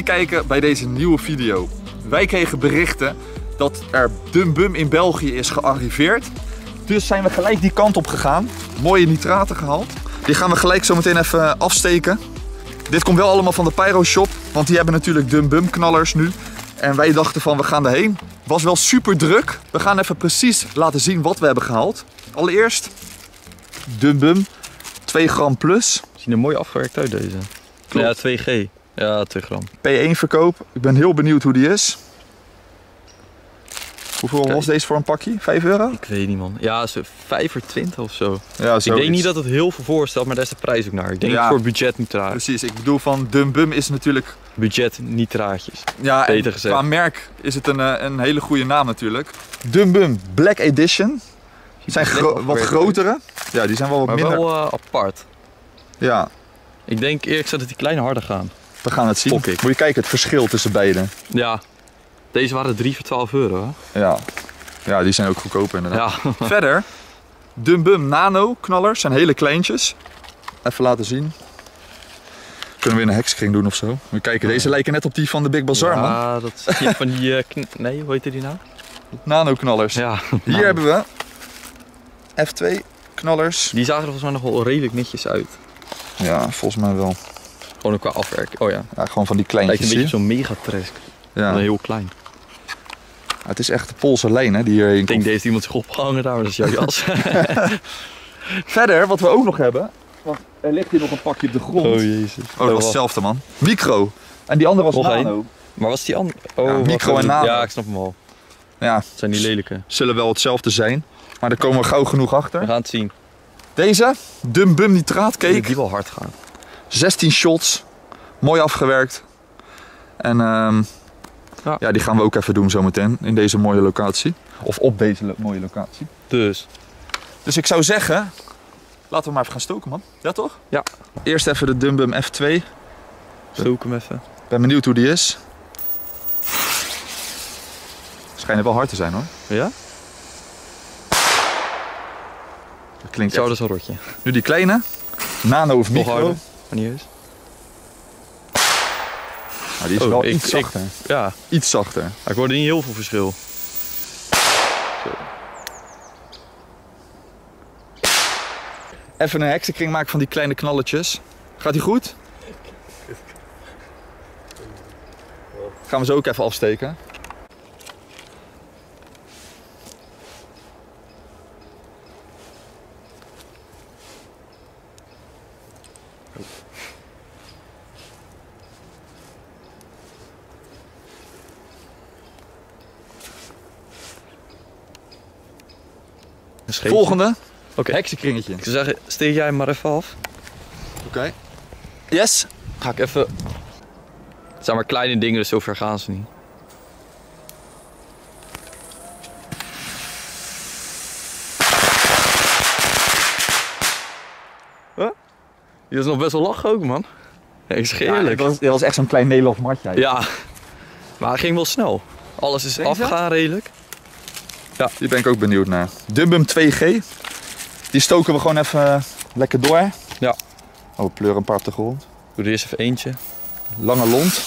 kijken bij deze nieuwe video. Wij kregen berichten dat er Dum Bum in België is gearriveerd. Dus zijn we gelijk die kant op gegaan. Mooie nitraten gehaald. Die gaan we gelijk zo meteen even afsteken. Dit komt wel allemaal van de Pyro Shop, want die hebben natuurlijk Dum Bum knallers nu. En wij dachten van we gaan erheen. Was wel super druk. We gaan even precies laten zien wat we hebben gehaald. Allereerst Dum Bum 2 gram plus. Zien er mooi afgewerkt uit deze. Klopt. Ja, 2G. Ja, 2 gram. P1 verkoop. Ik ben heel benieuwd hoe die is. Hoeveel was deze voor een pakje? 5 euro? Ik weet niet, man. Ja, zo 25 of zo. Ja, ik denk niet dat het heel veel voorstelt, maar daar is de prijs ook naar. Ik denk voor budget nitraat. Precies, ik bedoel van Dum Bum is natuurlijk... Budget nitraatjes. Ja, beter gezegd. Qua merk is het een hele goede naam natuurlijk. Dum Bum Black Edition. Die zijn wat grotere. Ja, die zijn wel wat minder. Maar wel apart. Ja. Ik denk eerlijk gezegd dat die kleine harder gaan. We gaan het zien. Moet je kijken, het verschil tussen beide. Ja. Deze waren 3 voor 12 euro. Hè? Ja. Ja, die zijn ook goedkoper inderdaad. Ja. Verder, Dum Bum Nano knallers zijn hele kleintjes. Even laten zien. Kunnen we in een hekskring doen of zo. Moet je kijken, deze lijken net op die van de Big Bazaar, man. Ja, dat is van die... nee, hoe heet die nou? Nano knallers. Ja. Hier hebben we F2 knallers. Die zagen er volgens mij nog wel redelijk netjes uit. Ja, volgens mij wel. Gewoon qua afwerking. Oh ja. Ja, gewoon van die kleintjes. Lijkt een beetje zo'n megatresk. Ja. Heel klein. Ja, het is echt de Poolse lijn, hè, die hierheen komt. Ik denk deze iemand zich opgehangen daar, maar dat is jouw jas. Verder, wat we ook nog hebben. Want er ligt hier nog een pakje op de grond. Oh jezus. Oh, dat was hetzelfde, man. Micro. En die andere was Nano. Maar was die andere? Oh, ja, micro en Nano. Ja, ik snap hem al. Ja. Het zijn die lelijke. Zullen wel hetzelfde zijn. Maar daar komen we gauw genoeg achter. We gaan het zien. Deze, Dum Bum nitraatcake. Die wel hard gaan. 16 shots. Mooi afgewerkt. En ja, die gaan we ook even doen zometeen. In deze mooie locatie. Of op deze mooie locatie. Dus ik zou zeggen, laten we maar even gaan stoken, man. Ja, toch? Ja. Eerst even de Dum Bum F2. Stook hem even. Ben benieuwd hoe die is. Schijnt wel hard te zijn, hoor. Ja? Dat klinkt zo, echt... dat is een rotje. Nu die kleine. Nano of micro. Harder. Maar niet eens. Nou, die is wel iets zachter. Ja. Iets zachter. Maar ik hoorde niet heel veel verschil. Zo. Even een heksenkring maken van die kleine knalletjes. Gaat die goed? Gaan we zo ook even afsteken. Volgende. Oké. Heksenkringetje. Ik zou zeggen, steek jij hem maar even af. Oké. Yes. Ga ik even... Het zijn maar kleine dingen, dus zover gaan ze niet. Huh? Die is nog best wel lachen ook, man. Ik zeg eerlijk. Ja, dat was echt zo'n klein Nederlands matje. Ja. Maar het ging wel snel. Alles is afgegaan redelijk. Ja. Die ben ik ook benieuwd naar. Dum Bum 2G. Die stoken we gewoon even lekker door. Ja. Oh, we pleuren een paar op de grond. Doe er eerst even eentje. Lange lont.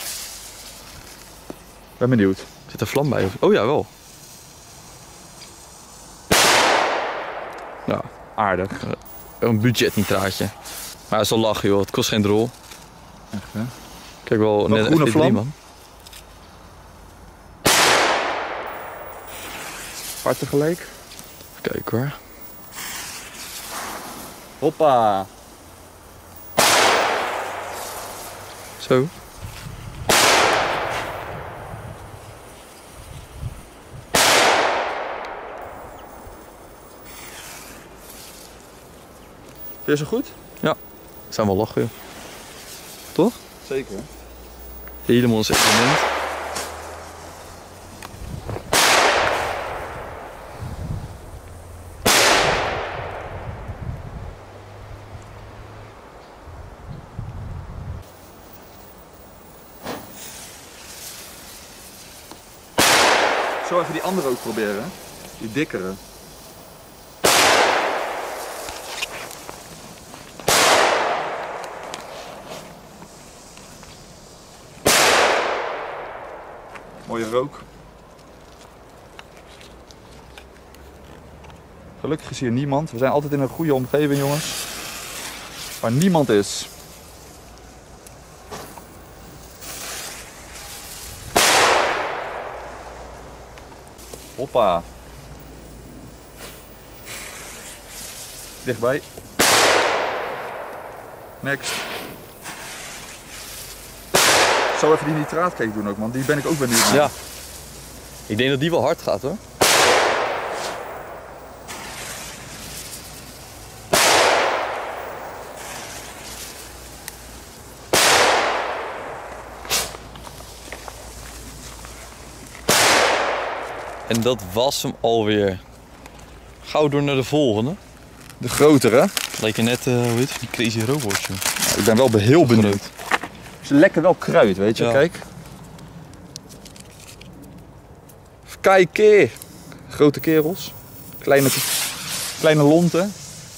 Ben benieuwd. Zit er vlam bij? Oh ja, wel. Ja. Aardig. Een budgetnitraatje. Maar het is wel lachen, joh. Het kost geen drol. Echt, hè? Kijk wel, net groene vlam. Man. Paar tegelijk. Even kijken hoor. Hoppa. Zo. Vind je zo goed? Ja. Zijn wel lachen, joh. Toch? Zeker. Helemaal ons element. Zo even die andere ook proberen. Die dikkere. Mooie rook. Gelukkig is hier niemand. We zijn altijd in een goede omgeving, jongens. Waar niemand is. Hoppa. Dichtbij. Next. Zo even die nitraatcake doen ook, man. Die ben ik ook benieuwd naar. Ja. Ik denk dat die wel hard gaat hoor. En dat was hem alweer. Gauw door naar de volgende. De grotere. Lijkt je net, hoe heet het, die Crazy Robot, joh. Nou, ik ben wel heel benieuwd. Ze lekker wel kruid, weet je. Ja. Kijk. Even kijken. Grote kerels. Kleine lonten.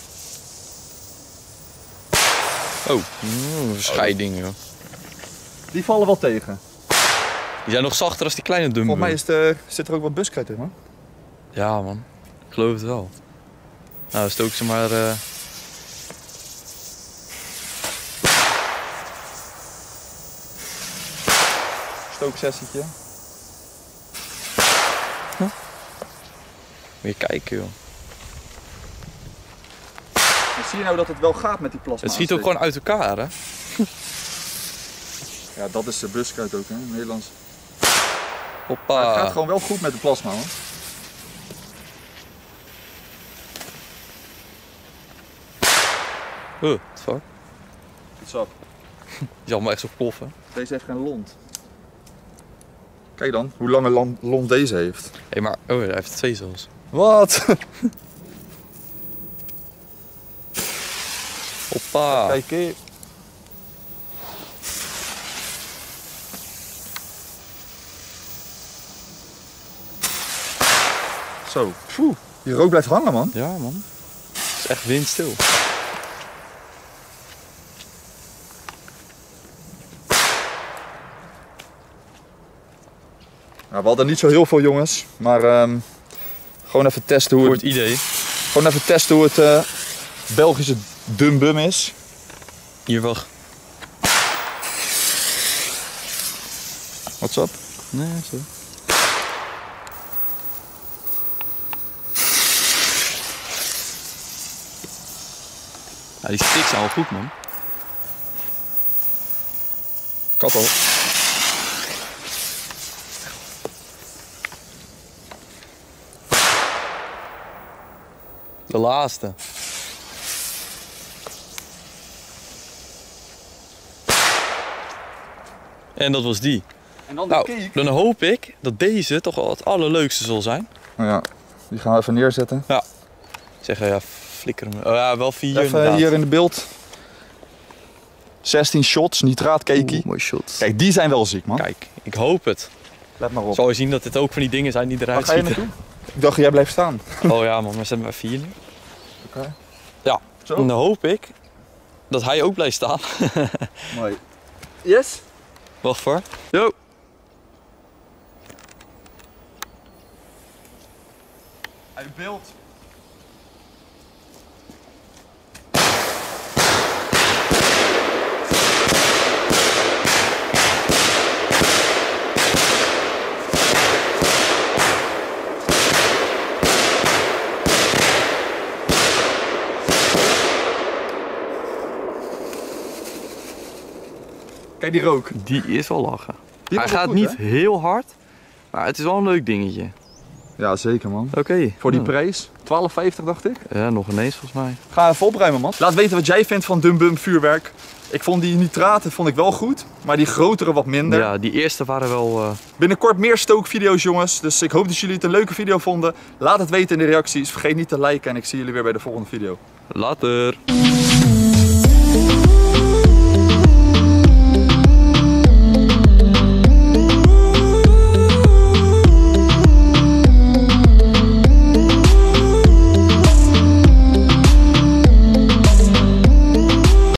Oh, scheiding, joh. Die vallen wel tegen. Die zijn nog zachter als die kleine dumbo. Volgens mij zit er ook wat buskruid in, man. Ja, man. Ik geloof het wel. Nou, stook ze maar... Stooksessietje. Moet je kijken, joh. Zie je nou dat het wel gaat met die plasma? Het schiet ook gewoon uit elkaar, hè? Ja, dat is de buskruid ook, hè, in het Nederlands. Hoppa. Maar het gaat gewoon wel goed met de plasma, hoor. What the fuck? Goed zo. Die zal maar echt zo ploffen. Deze heeft geen lont. Kijk dan, hoe lange lont deze heeft. Hé, maar... Oh, hij heeft 2 zelfs. Wat? Hoppa. Kijk hier. Zo. Pfoe. Die rook blijft hangen, man. Ja, man. Het is echt windstil. Nou, we hadden niet zo heel veel, jongens. Maar gewoon even testen hoe Voor het... het idee. Gewoon even testen hoe het Belgische dumbum is. Hier wacht. What's up? Nee, zo. Ja, die sticks zijn wel goed, man. Kat al. De laatste. En dat was die. En dan de Nou, cake. dan hoop ik dat deze toch wel het allerleukste zal zijn. Nou ja, die gaan we even neerzetten. Zeggen, ja, flikker hem. Oh ja, wel 4 Even inderdaad. hier in de beeld. 16 shots, nitraatcakey. Mooi shot. Kijk, die zijn wel ziek, man. Kijk, ik hoop het. Let maar op. Zal je zien dat dit ook van die dingen zijn die Waar eruit ga je schieten. naartoe? Ik dacht, jij blijft staan. Oh ja man, we zetten maar 4 nu. Oké. Ja, Zo. en dan hoop ik dat hij ook blijft staan. Mooi. Yes. Wacht voor. Yo. Uit beeld. Kijk die rook. Die is wel lachen. Die Hij was wel gaat goed, niet hè? heel hard, maar het is wel een leuk dingetje. Ja, zeker, man. Oké. Voor die Ja. prijs. 12,50 dacht ik. Ja, nog ineens volgens mij. Ga even opruimen, man. Laat weten wat jij vindt van dumbum vuurwerk. Ik vond die nitraten vond ik wel goed, maar die grotere wat minder. Ja, die eerste waren wel... Binnenkort meer stookvideo's, jongens. Dus ik hoop dat jullie het een leuke video vonden. Laat het weten in de reacties. Vergeet niet te liken en ik zie jullie weer bij de volgende video. Later.